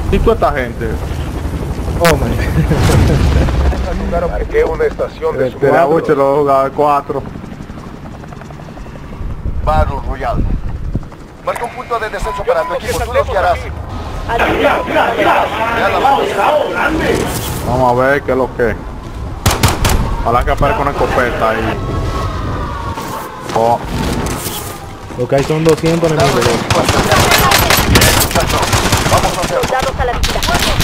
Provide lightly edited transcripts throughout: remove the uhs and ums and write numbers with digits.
¿Y tú esta gente? Oh, man. Marqué una estación de De la 8 lo jugaba de 4. Battle Royale. Marca un punto de descenso para tu equipo. Tú lo guiarás. Vamos a ver qué es lo que. Ojalá que aparezca una escopeta ahí. Oh, Lo que hay son 200 enemigos. Vamos a hacer. Soldados a la vista.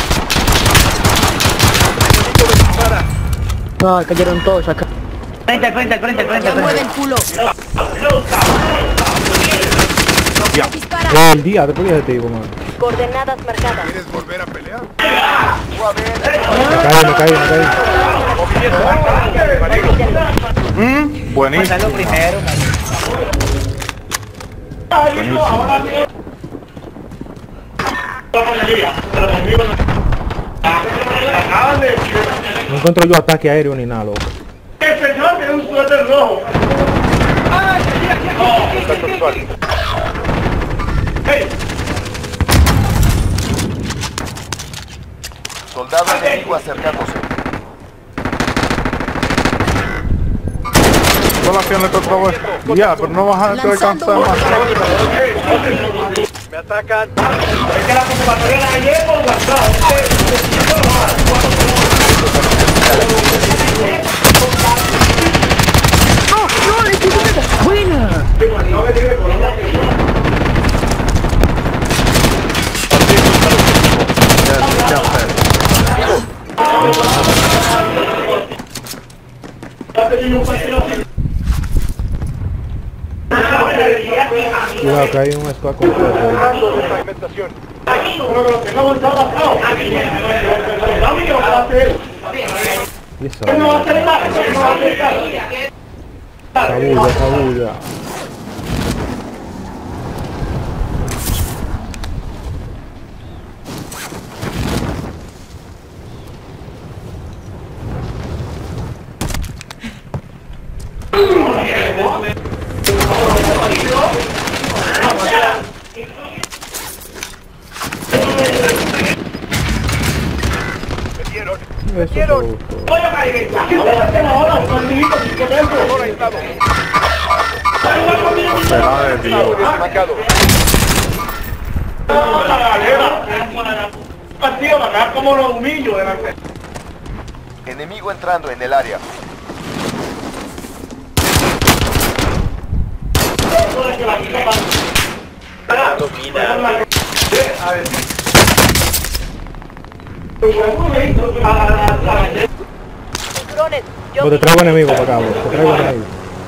No, cayeron todos acá. Frente. Ya mueve el culo. Dispara. El día después de ese tipo, man. Coordenadas marcadas. ¿Quieres volver a pelear? Me caí. buenísimo. Pásalo primero. No encuentro yo ataque aéreo ni nada, loco. Soldado enemigo acercándose. Todas las acciones otra vez. Ya, pero no vas a alcanzar Lanzando más. Me atacan. ¿Qué hacer? Cuidado, que hay un squad completo ahí. Fragmentación. Y esa bulla. Eso fue justo. Será de Dios. Marcado. Enemigo entrando en el área. drones. Yo Te traigo enemigo para acá, bro. Te traigo enemigo.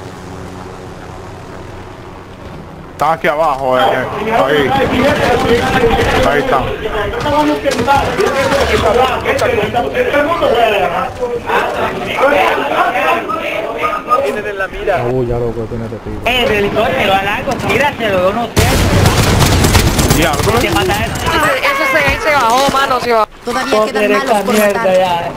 Está aquí abajo, ahí. Ahí está. Tienen en la mira. La bulla, loco, tiene este tipo. El helicóptero al largo, tíraselo, yo no sé. Diablo. Te mata él. Ese se bajó, mano, se bajó. todavía quedan Esta malos por mierda matar. ya.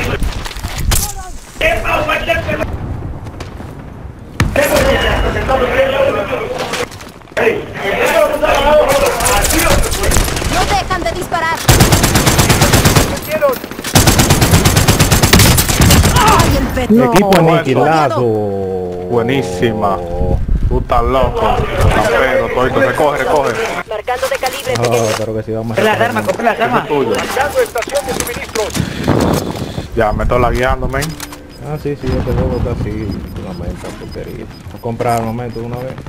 No dejan de disparar. Ay, el feto. Equipo aniquilado. Buenísima. Tú estás loco. Pero todito, recoge. Marcando de calibre Ah, pequeño. pero que si vamos a Compra las armas, compra las Eso es armas. tuyo. Marcando estación de suministros. Ya, me estoy lagueando, men. Ah, sí, este juego está así. Una menta, porquería. A comprar al momento de una vez.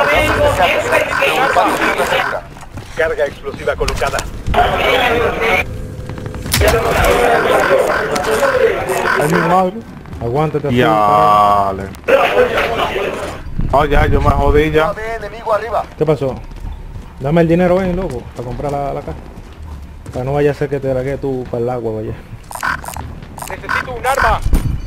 Carga explosiva colocada. Ay, mi madre. Aguántate así. Ya. Oh, ya, yo me jodí ya. De enemigo arriba. ¿Qué pasó? Dame el dinero, ven, loco, para comprar la caja. Para no vaya a ser que te dragué tú para el agua, vaya. Necesito un arma.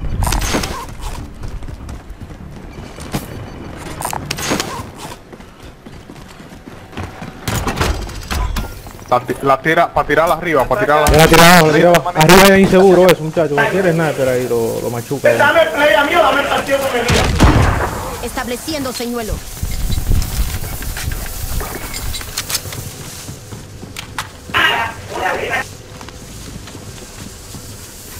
La tira, para tirarla arriba, para tirarla Ya la tira abajo, la tira abajo. Arriba es inseguro eso, muchacho. No quieres nada, pero ahí lo machuca. Estableciendo señuelo.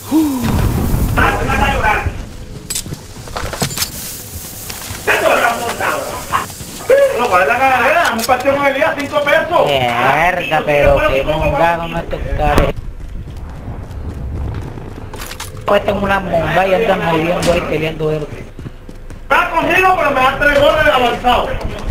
No, ¿cuál es la carrera? Un paseo con el día, 5 pesos. Mierda, pero que monga con estos caras. Pues tengo una monga y andan moviendo ahí peleando él. Está conmigo, pero me da 3 goles avanzados.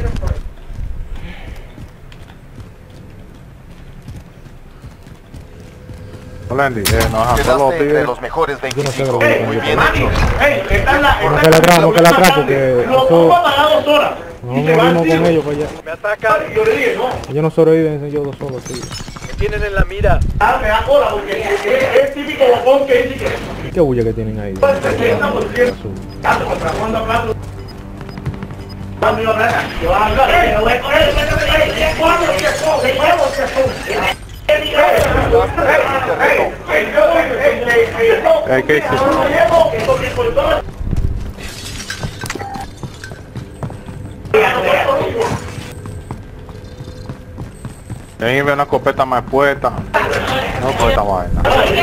Lendy, nos dejamos los Quedaste entre tigres. los mejores Yo no sé 25. lo que Muy yo bien Manny, hecho. esta es la... No que la atrás, no que la atrás, porque Los eso... pongo para 2 horas. No Y se van, movimos tío. con ellos para allá. Me atacan. Yo le dije, no. Ellos no sobreviven, ellos dos solos, tío. Me da cola porque es típico bocón que dice que... ¿Qué bulla que tienen ahí? 60%. Azul. Gato, contra cuando plato. Cuando yo hablara, yo voy a hablar. Yo voy a coger, ¿cuándo que son? ¿De nuevo que son? ¿Qué hiciste? Ahí ve una escopeta más puesta. No con esta vaina.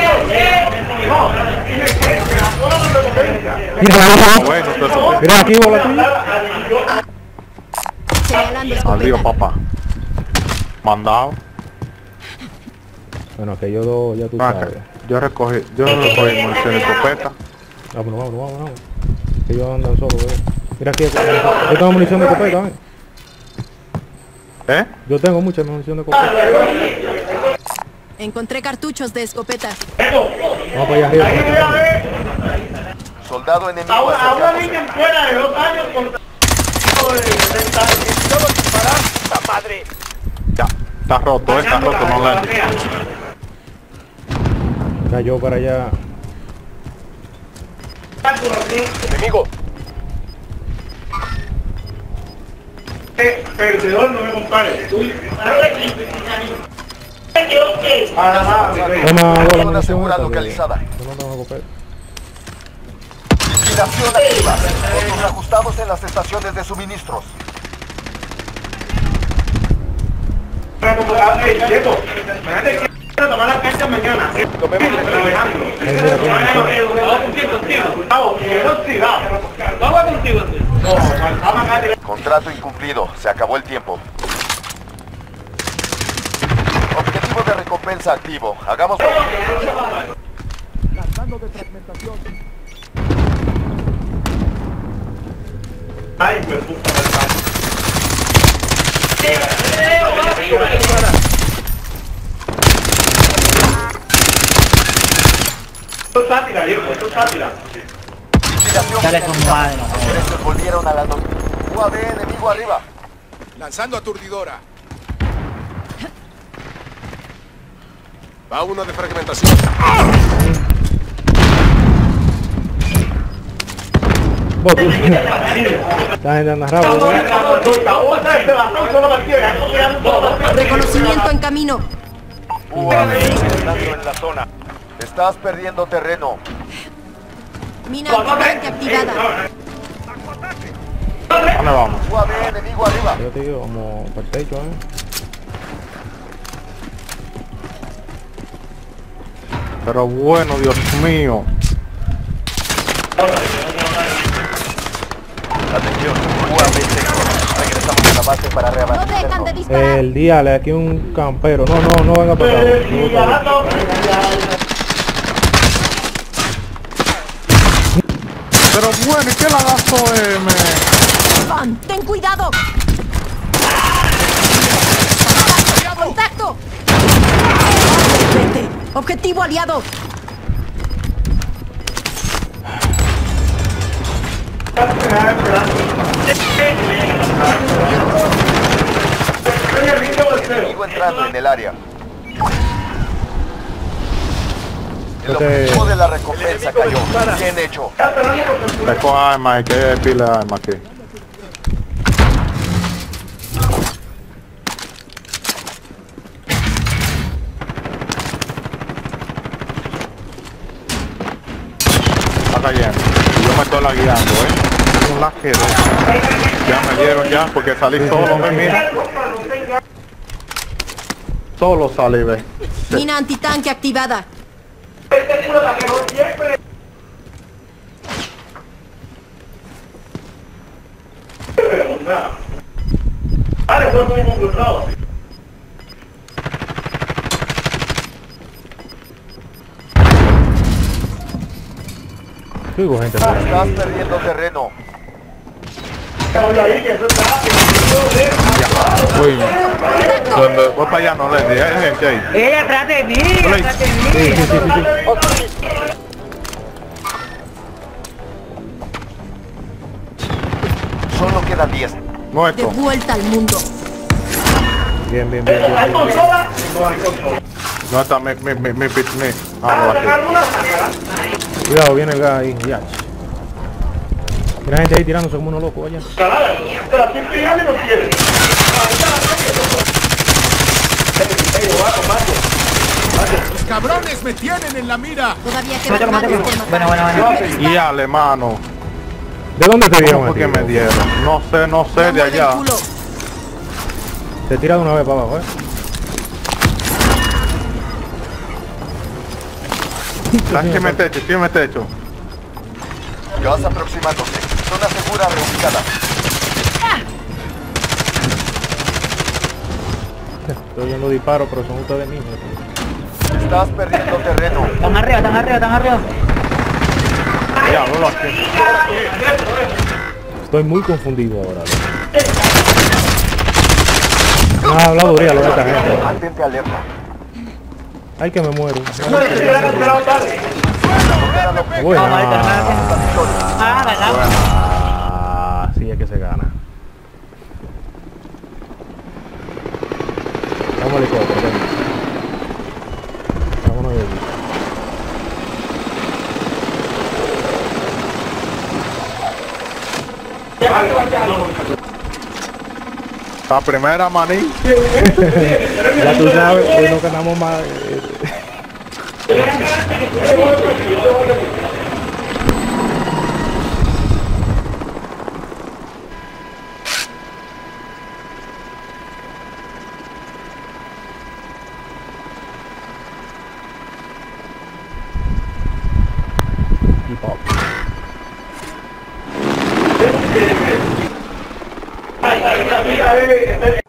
Bueno, entonces, Mira aquí, bola tuya. Señalando adiós, escopeta. papá. Mandado. Bueno, que yo dos, ya tú Ah, sabes. yo recogí munición de escopeta. Vámonos. Que ellos andan solos, güey. Mira aquí, yo tengo munición de escopeta, ¿eh? ¿Eh? Yo tengo mucha munición de escopeta. Encontré cartuchos de escopeta. Vamos para allá arriba. Soldado enemigo A una acercándose. niña fuera de 2 años contra... Ya. Está roto, no Lendy. Cayó para allá. Enemigo. Perdedor no me compare. Toma bola Zona munición segura esta, que localizada. yo no tengo escopeta. Vigilación activa. Otros ajustados en las estaciones de suministros. Tomar la cancha mañana. Contrato incumplido. Se acabó el tiempo. Objetivo de recompensa activo. Hagamos... Ay, me puta. Esto es sátira, viejo, esto es sátira. Vigilación Dale con finalizada. madre, no. Los derechos volvieron a la noche. UAV enemigo arriba. Lanzando aturdidora. Va uno de fragmentación. Vos, tú. Esta gente anda rápido, ¿eh? Reconocimiento en camino. UAV entrando en la zona. Estás perdiendo terreno. Mina antitanque activada. ¿Dónde vamos? UAV enemigo arriba. Yo te digo, como para el techo, ¿eh? Pero bueno, Dios mío. Atención, UAV sector. Regresamos a la base para No reabastecer. dejan de disparar. El diale, aquí un campero. No venga para acá. Pero bueno, ¿y qué lagazo es, Van, ten cuidado. Contacto. Vete. Objetivo aliado. Enemigo entrando en el área. El Este- objetivo de la recompensa cayó. Bien hecho. Recojo armas, hay que pila de armas aquí. Está cayendo. Y yo me estoy lagueando, Es un laquero. Ya me dieron ya, porque salí solo, mira. Solo salí, ve. Mina antitanque activada. Sí, hubo gente por aquí. Estás perdiendo terreno. Uy, voy para allá, no le dije, hay gente ahí. ¡Ella atrás de mí! ¡Atrás de mí! Solo quedan 10. No De esto. vuelta al mundo. Bien, bien, bien, bien, ¿Hay bien. consola? No hay consola. No está ah, no, aquí. Cuidado, viene el gas ahí, ya. Mira gente ahí tirándose como unos locos allá. Pero aquí pillando no tiene. Los cabrones me tienen en la mira. Todavía quedan más por matar. Bueno. Y alemano. ¿De dónde te dieron? ¿Cómo fue que me tío? dieron? No sé, de Mueve el allá. culo. Te tira de una vez para abajo, Sáqueme techo. Gas aproximándose. Zona segura reubicada. Estoy oyendo disparos, pero son ustedes mismos. Estás perdiendo terreno. Están arriba. Ya, no lo hace. Estoy muy confundido ahora. Una habladuría lo de esta gente. Mantente alerta. Ay, que me muero. Bueno. Bueno. Ganamos. Ah, sí es que se gana. Vamos al helicóptero, ven. Vámonos de aquí. La primera maní. Ya tú sabes, hoy no ganamos más. Hip hop.